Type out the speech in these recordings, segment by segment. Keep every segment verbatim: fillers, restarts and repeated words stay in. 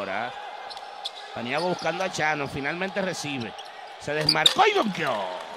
Ahora, Paniagua buscando a Chano, finalmente recibe. Se desmarcó y donkeó.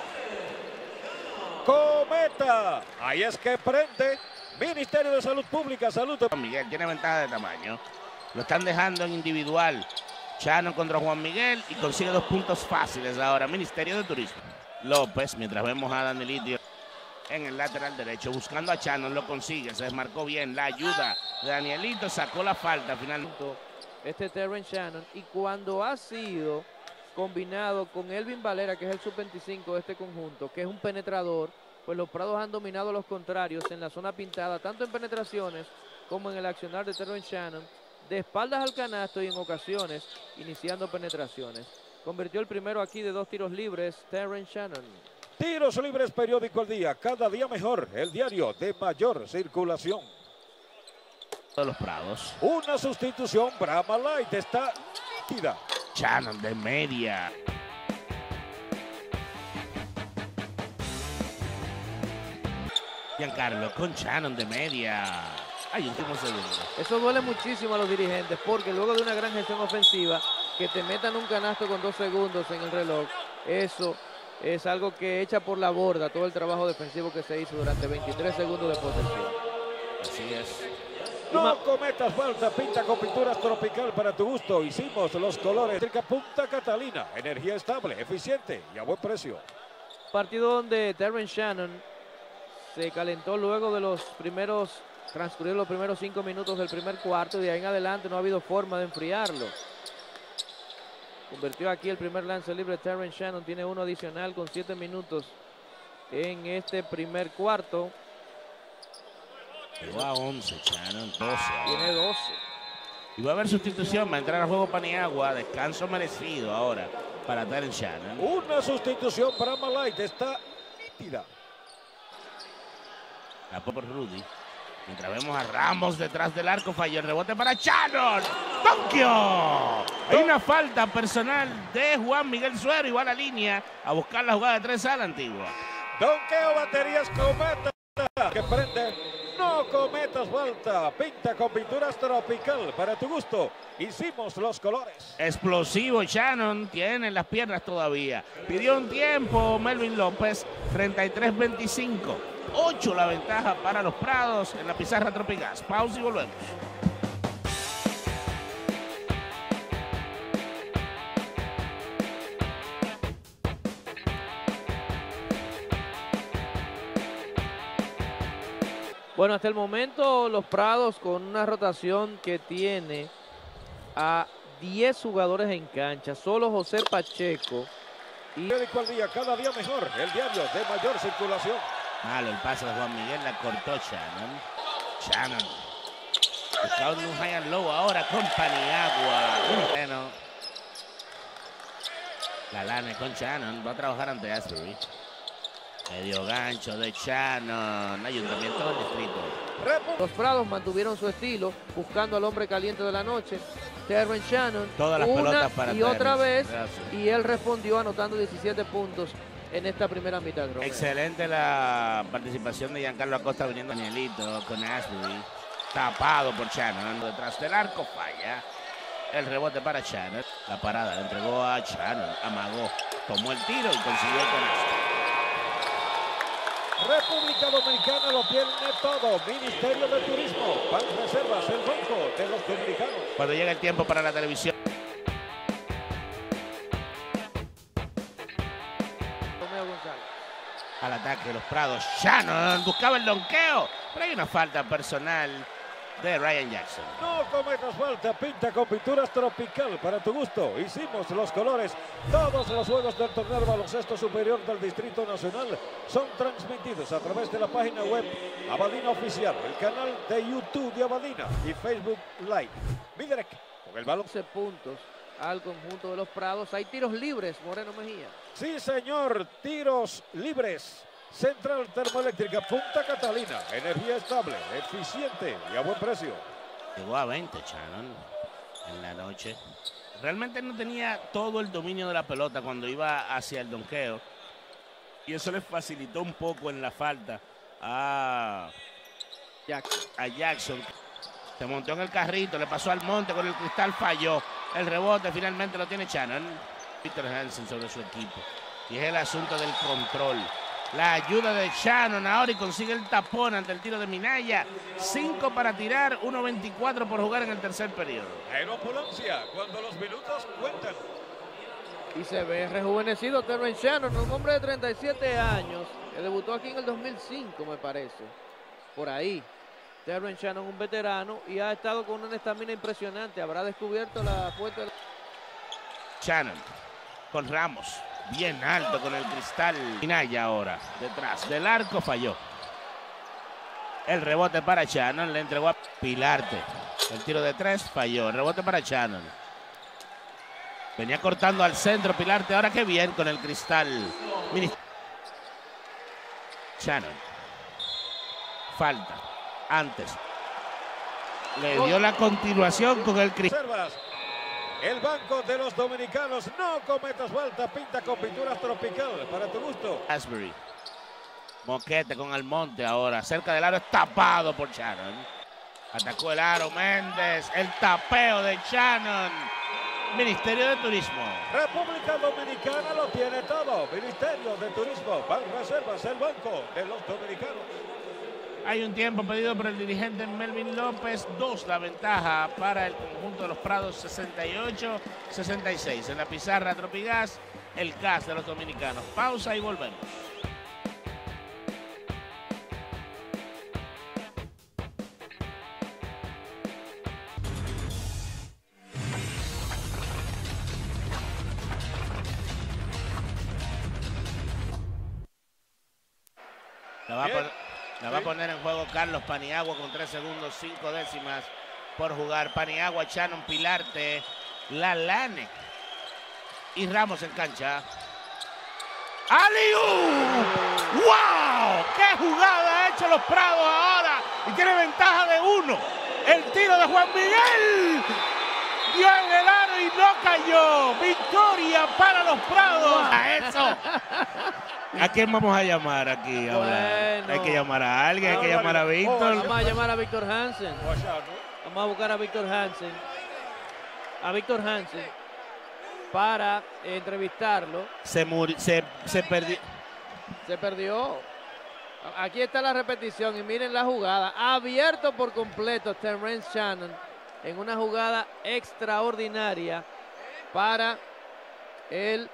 Cometa. Ahí es que prende. Ministerio de Salud Pública, salud. Juan Miguel tiene ventaja de tamaño. Lo están dejando en individual. Chano contra Juan Miguel y consigue dos puntos fáciles ahora. Ministerio de Turismo. López, mientras vemos a Danielito en el lateral derecho, buscando a Chano, lo consigue. Se desmarcó bien. La ayuda de Danielito, sacó la falta finalmente. Este Terrence Shannon, y cuando ha sido combinado con Elvin Valera, que es el sub veinticinco de este conjunto, que es un penetrador, pues los Prados han dominado a los contrarios en la zona pintada, tanto en penetraciones como en el accionar de Terrence Shannon, de espaldas al canasto y en ocasiones iniciando penetraciones. Convirtió el primero aquí de dos tiros libres, Terrence Shannon. Tiros libres, periódico al día, cada día mejor, el diario de mayor circulación. De los Prados. Una sustitución, Brahma Light está nítida. Shannon de media. Giancarlo con Shannon de media. Hay último segundo. Eso duele muchísimo a los dirigentes porque luego de una gran gestión ofensiva, que te metan un canasto con dos segundos en el reloj, eso es algo que echa por la borda todo el trabajo defensivo que se hizo durante veintitrés segundos de posesión. Así es. No cometas falta, pinta con pinturas tropical para tu gusto. Hicimos los colores de Punta Catalina. Energía estable, eficiente y a buen precio. Partido donde Terrence Shannon se calentó luego de los primeros, transcurrir los primeros cinco minutos del primer cuarto, y de ahí en adelante no ha habido forma de enfriarlo. Convirtió aquí el primer lance libre. Terrence Shannon tiene uno adicional con siete minutos en este primer cuarto. Llegó a once, Shannon, doce. Tiene doce. Y va a haber sustitución, va a entrar al juego Paniagua. Descanso merecido ahora para Terrence Shannon. Una sustitución, Brahma Light está nítida. La por Rudy. Mientras vemos a Ramos detrás del arco, falló el rebote para Shannon. ¡Tokio! Hay una falta personal de Juan Miguel Suero y va a la línea a buscar la jugada de tres a la antigua. Donqueo, baterías, Cometa que prende. No cometas falta, pinta con pinturas tropical para tu gusto. Hicimos los colores. Explosivo Shannon, tiene las piernas todavía. Pidió un tiempo Melvin López, treinta y tres veinticinco. ocho la ventaja para los Prados en la pizarra Tropigas. Pausa y volvemos. Bueno, hasta el momento los Prados con una rotación que tiene a diez jugadores en cancha. Solo José Pacheco. Y Periódico al día, cada día mejor, el diario de mayor circulación. Malo el pase de Juan Miguel, la cortó Shannon. Shannon. Buscando un high and low ahora con Paniagua. Bueno. Galane con Shannon. Va a trabajar ante Asbury. Medio gancho de Shannon. Ayuntamiento del distrito. Los Prados mantuvieron su estilo, buscando al hombre caliente de la noche, Terrence Shannon. Todas las una pelotas para y Terrence. otra vez. Gracias. Y él respondió anotando diecisiete puntos en esta primera mitad. Romero. Excelente la participación de Giancarlo Acosta viniendo Danielito con Asbury. Tapado por Shannon. Detrás del arco falla. El rebote para Shannon. La parada le entregó a Shannon. Amagó. Tomó el tiro y consiguió el canasto. República Dominicana lo tiene todo. Ministerio de Turismo. Banreservas, el banco de los dominicanos. Cuando llega el tiempo para la televisión. Al ataque de los Prados. Shannon buscaba el donqueo. Pero hay una falta personal de Ryan Jackson. No cometas falta, pinta con pinturas tropical para tu gusto. Hicimos los colores. Todos los juegos del torneo de baloncesto superior del Distrito Nacional son transmitidos a través de la página web Abadina Oficial, el canal de YouTube de Abadina y Facebook Live. Miderek con el balón. once puntos al conjunto de los Prados. Hay tiros libres, Moreno Mejía. Sí, señor, tiros libres. Central Termoeléctrica Punta Catalina. Energía estable, eficiente y a buen precio. Llegó a veinte Shannon en la noche. Realmente no tenía todo el dominio de la pelota cuando iba hacia el donqueo. Y eso le facilitó un poco en la falta a Jackson. a Jackson. Se montó en el carrito, le pasó al monte con el cristal, falló. El rebote finalmente lo tiene Shannon. Victor Hansen sobre su equipo. Y es el asunto del control. La ayuda de Shannon ahora y consigue el tapón ante el tiro de Minaya. cinco para tirar, uno veinticuatro por jugar en el tercer periodo. En opulancia, cuando los minutos cuentan. Y se ve rejuvenecido Terrence Shannon, un hombre de treinta y siete años, que debutó aquí en el dos mil cinco, me parece. Por ahí. Terrence Shannon, un veterano, y ha estado con una estamina impresionante. Habrá descubierto la fuente de... Shannon con Ramos. Bien alto con el cristal. Minaya ahora, detrás del arco, falló. El rebote para Shannon, le entregó a Pilarte. El tiro de tres, falló. El rebote para Shannon. Venía cortando al centro Pilarte, ahora qué bien con el cristal. Shannon. Falta. Antes. Le dio la continuación con el cristal. El banco de los dominicanos, no cometas falta, pinta con pinturas tropical, para tu gusto. Asbury. Moquete con Almonte ahora, cerca del aro, es tapado por Shannon. Atacó el aro Méndez, el tapeo de Shannon. Ministerio de Turismo. República Dominicana lo tiene todo. Ministerio de Turismo, Banreservas, el banco de los dominicanos. Hay un tiempo pedido por el dirigente Melvin López, dos la ventaja para el conjunto de los Prados, sesenta y ocho a sesenta y seis. En la pizarra Tropigas, el gas de los dominicanos. Pausa y volvemos. La va a poner... La va a poner en juego Carlos Paniagua con tres segundos, cinco décimas por jugar. Paniagua, Shannon, Pilarte, Lalane y Ramos en cancha. ¡Aliú! ¡Wow! ¡Qué jugada ha hecho los Prados ahora! Y tiene ventaja de uno. El tiro de Juan Miguel. Dio en el aro y no cayó. Victoria para los Prados. A eso. ¿A quién vamos a llamar aquí ahora? Bueno, hay que llamar a alguien, hay que llamar a Víctor. Vamos a llamar a Víctor Hansen. Vamos a buscar a Víctor Hansen. A Víctor Hansen para entrevistarlo. Se, murió, se, se perdió. Se perdió. Aquí está la repetición y miren la jugada. Abierto por completo Terrence Shannon en una jugada extraordinaria para el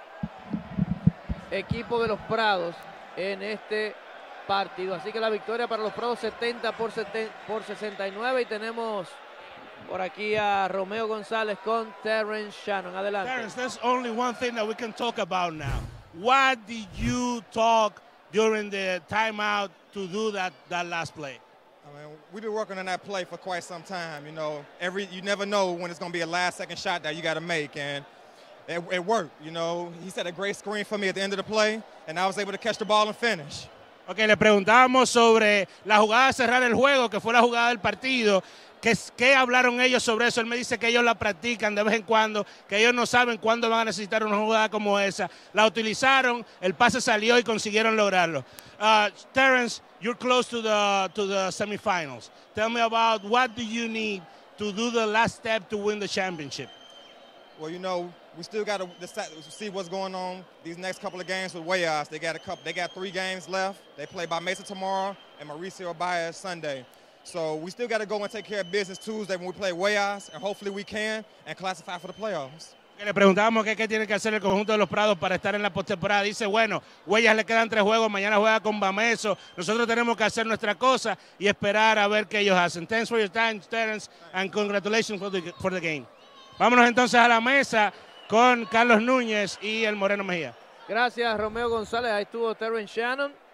equipo de los Prados en este partido. Así que la victoria para los Prados setenta por sesenta y nueve y tenemos por aquí a Romeo González con Terrence Shannon. Adelante. Terrence, there's only one thing that we can talk about now. What did you talk during the timeout to do that, that last play? I mean, we've been working on that play for quite some time. You know, every you never know when it's going to be a last-second shot that you got to make, and It, it worked, you know. He set a great screen for me at the end of the play, and I was able to catch the ball and finish. Ok, le preguntábamos sobre la jugada de cerrar el juego, que fue la jugada del partido. ¿Qué, ¿Qué hablaron ellos sobre eso? Él me dice que ellos la practican de vez en cuando, que ellos no saben cuándo van a necesitar una jugada como esa. La utilizaron, el pase salió y consiguieron lograrlo. Uh, Terrence, you're close to the, to the semifinals. Tell me about what do you need to do the last step to win the championship? Well, you know, we still got to see what's going on these next couple of games with Wayos. They got a couple. They got three games left. They play by Mesa tomorrow and Mauricio Baez Sunday. So we still got to go and take care of business Tuesday when we play Wayos, and hopefully we can and classify for the playoffs. Le preguntábamos qué, qué tiene que hacer el conjunto de los Prados para estar en la postemporada. Dice, bueno, Huellas le quedan tres juegos, mañana juega con Bameso. Nosotros tenemos que hacer nuestra cosa y esperar a ver qué ellos hacen. Thanks for your time, Terrence, and congratulations for the, for the game. Vámonos entonces a la mesa con Carlos Núñez y el Moreno Mejía. Gracias, Romeo González. Ahí estuvo Terrence Shannon.